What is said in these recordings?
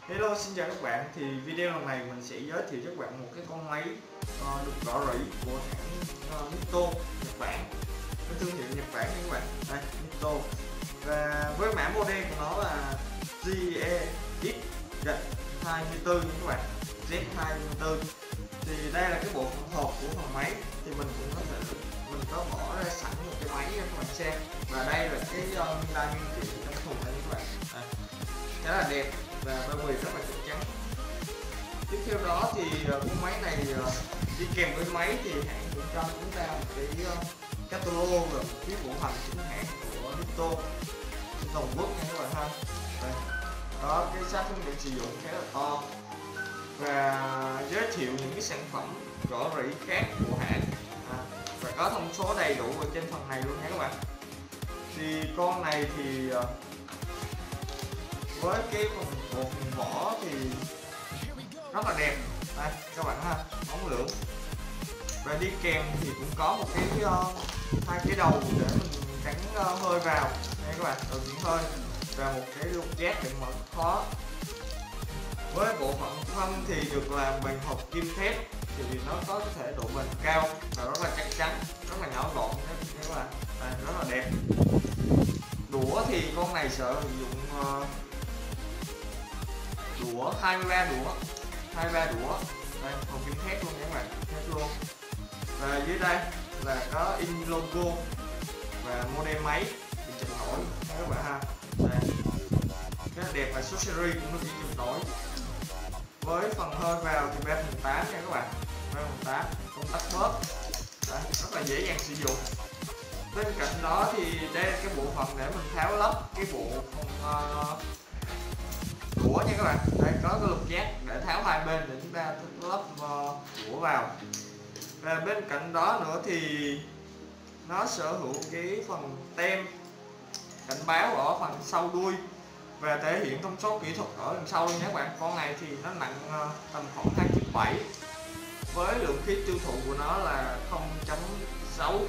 Hello, xin chào các bạn. Thì video lần này mình sẽ giới thiệu cho các bạn một cái con máy được rò rỉ của hãng Nitto Nhật Bản, cái thương hiệu Nhật Bản nha các bạn. Đây, Nitto. Và với mã model của nó là GEX-24 nha các bạn, Z24. Thì đây là cái bộ phận hộp của phần máy. Thì mình cũng có thể bỏ ra sẵn một cái máy cho các bạn xem. Và đây là cái đai nguyên kiện trong thùng này các bạn. Đây, khá là đẹp và bao bì rất là chắc chắn. Tiếp theo đó thì con máy này đi kèm với máy thì hãng cũng cho chúng ta một cái catalog và một cái bộ hành chính hãng của Nitto trên toàn quốc nha các bạn ha. Đây. Đó, cái sách hướng dẫn sử dụng khá là to và giới thiệu những cái sản phẩm rò rỉ khác của hãng và có thông số đầy đủ ở trên phần này luôn nha các bạn. Thì con này thì với cái phần vỏ thì rất là đẹp. Đây các bạn ha, bóng lưỡng. Và đi kèm thì cũng có một cái hai cái đầu để mình gắn hơi vào đây các bạn, đầu chuyển hơi, và một cái lục giác để mở khóa. Với bộ phận thân thì được làm bằng hộp kim thép thì nó có thể độ bền cao và rất là chắc chắn, rất là nhỏ gọn nha các bạn. Đây, rất là đẹp. Đũa thì con này sử dụng đũa 23 đũa, đây hộp kim thép luôn nha các bạn, thép luôn. Và dưới đây là có in logo và model máy bị chụp nổi các bạn ha. Đây, rất là đẹp và số series cũng được chụp nổi. Với phần hơi vào thì 3/8 nha các bạn, 3/8 công tắc bóp. Đây, rất là dễ dàng sử dụng. Bên cạnh đó thì đây là cái bộ phận để mình tháo lắp cái bộ phần đũa nha các bạn. Đây có cái lục giác để tháo hai bên để chúng ta lắp đũa vào. Và bên cạnh đó nữa thì nó sở hữu cái phần tem cảnh báo ở phần sau đuôi và thể hiện thông số kỹ thuật ở đằng sau luôn nhé các bạn. Con này thì nó nặng tầm khoảng 2,7 kg với lượng khí tiêu thụ của nó là 0,6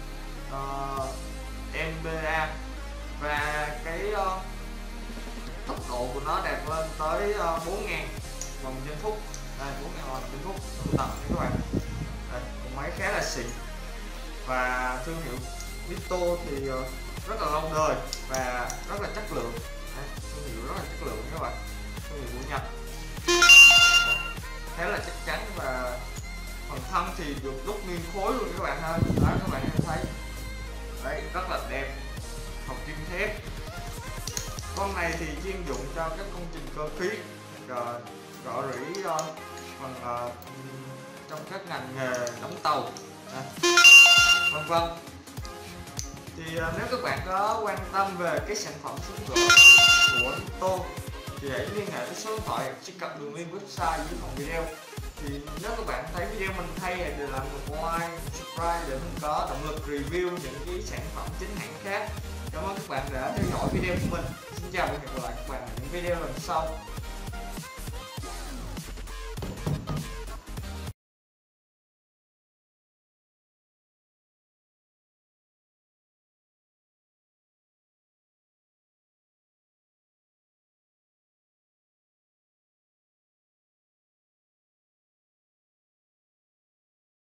MPa và cái tốc độ của nó đạt lên tới 4.000 vòng trên phút. Đây, 4.000 vòng trên phút tầm nha các bạn. Đây, con máy khá là xịn và thương hiệu Nitto thì rất là lâu đời và rất là chất lượng. Đây, thương hiệu rất là chất lượng các bạn, thương hiệu của Nhật. Đây, khá là chắc chắn và phần thân thì được đúc nguyên khối luôn các bạn ha. Đó, các bạn thấy đấy, rất là đẹp, hộp kim thép. Con này thì chuyên dụng cho các công trình cơ khí, rò rỉ phần trong các ngành nghề đóng tàu, vân vân. Thì nếu các bạn có quan tâm về cái sản phẩm súng gỗ của Nitto thì hãy liên hệ với số điện thoại, truy cập đường link website dưới phần video. Thì nếu các bạn thấy video mình hay hãy để làm một like, subscribe để mình có động lực review những cái sản phẩm chính hãng khác. Cảm ơn các bạn đã theo dõi video của mình. Xin chào và hẹn gặp lại các bạn ở những video lần sau.